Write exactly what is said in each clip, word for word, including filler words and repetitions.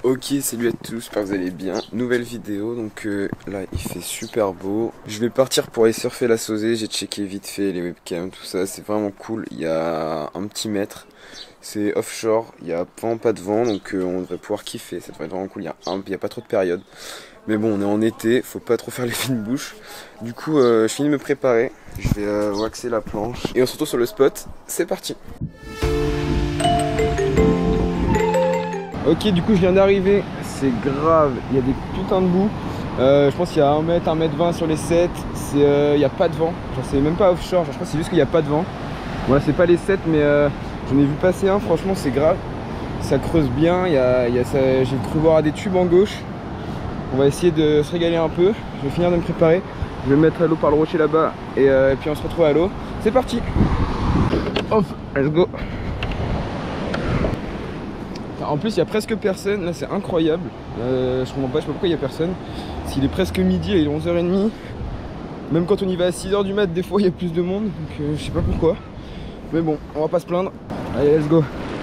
Ok, salut à tous, j'espère que vous allez bien. Nouvelle vidéo, donc euh, là il fait super beau. Je vais partir pour aller surfer la Sauzée, j'ai checké vite fait les webcams, tout ça, c'est vraiment cool. Il y a un petit mètre, c'est offshore, il y a vraiment pas de vent, donc euh, on devrait pouvoir kiffer, ça devrait être vraiment cool. Il y a, un, il y a pas trop de période. Mais bon, on est en été, faut pas trop faire les fines bouches. Du coup, euh, je finis de me préparer, je vais euh, waxer la planche et on se retrouve sur le spot, c'est parti. Ok, du coup je viens d'arriver, c'est grave, il y a des putains de boue. Euh, je pense qu'il y a un mètre, un mètre vingt sur les sept, il euh, n'y a pas de vent, genre c'est même pas offshore, genre, je crois que c'est juste qu'il n'y a pas de vent. Voilà, c'est pas les sept, mais euh, j'en ai vu passer un, franchement c'est grave. Ça creuse bien, y a, y a ça, j'ai cru voir des tubes en gauche. On va essayer de se régaler un peu, je vais finir de me préparer. Je vais me mettre à l'eau par le rocher là-bas et, euh, et puis on se retrouve à l'eau. C'est parti. Hop, let's go. En plus il y a presque personne, là c'est incroyable, euh, je comprends pas, je sais pas pourquoi il y a personne. S'il est presque midi, il est onze heures trente, même quand on y va à six heures du mat, des fois il y a plus de monde, donc euh, je sais pas pourquoi. Mais bon, on va pas se plaindre, allez let's go.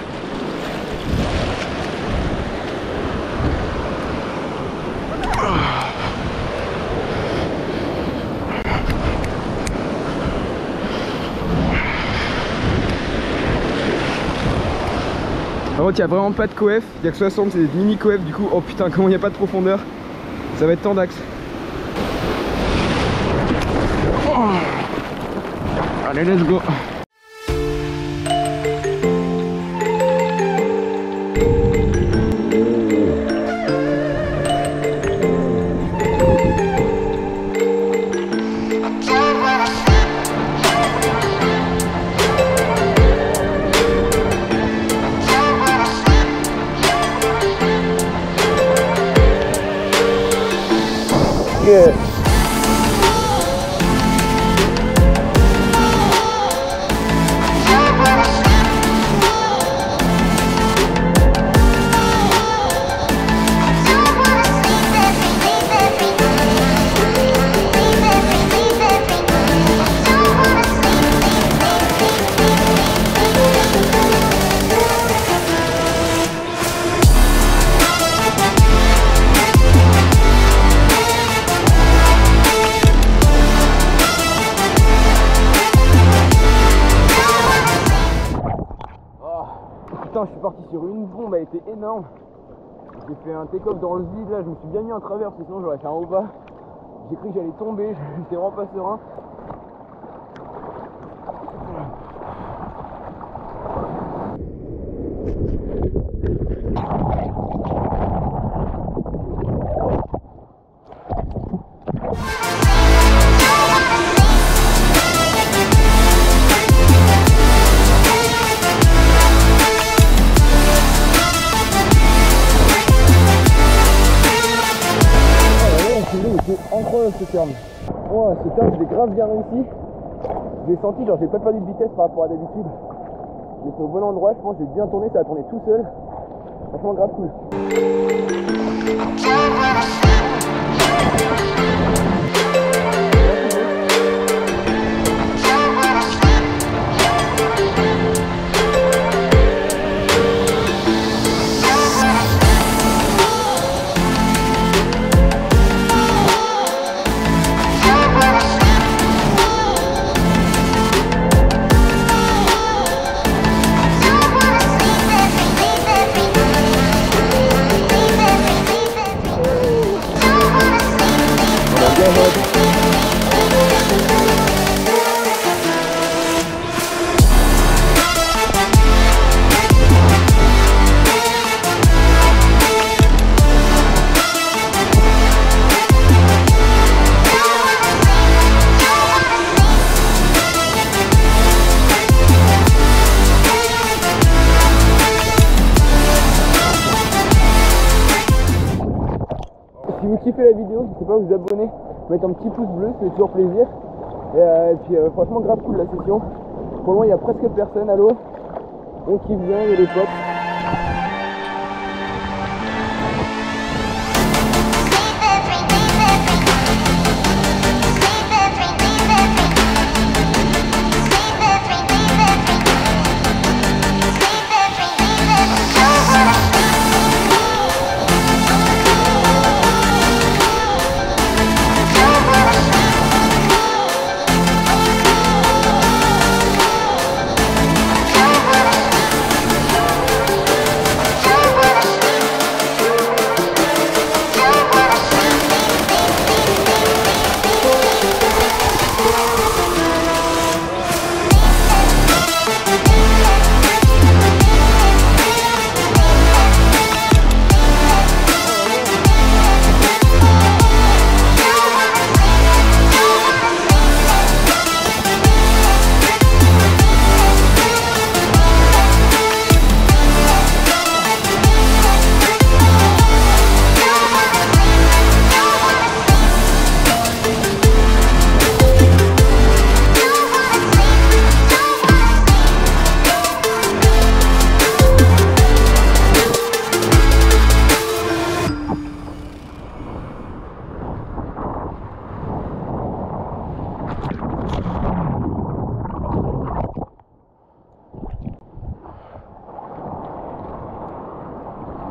Par contre il n'y a vraiment pas de coef, il n'y a que soixante, c'est des mini coef du coup. Oh putain, comment il n'y a pas de profondeur, ça va être tendax. Oh. Allez let's go. Yeah. Putain, je suis parti sur une bombe, elle était énorme. J'ai fait un take-off dans le vide, là je me suis bien mis en travers parce que sinon j'aurais fait un haut bas. J'ai cru que j'allais tomber, j'étais vraiment pas serein. Incroyable ce terme. Oh, ce terme, je l'ai grave bien réussi. Je l'ai senti, genre j'ai pas perdu de vitesse par rapport à d'habitude. J'ai fait au bon endroit, je pense que j'ai bien tourné, ça a tourné tout seul. Franchement grave cool. Si vous kiffez la vidéo, n'hésitez pas à vous abonner, mettre un petit pouce bleu, ça fait toujours plaisir. Et, euh, et puis euh, franchement grave cool la session. Pour le moment il n'y a presque personne à l'eau. On kiffe bien, il y a les potes.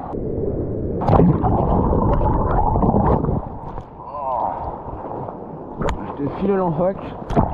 Je te file l'enfac.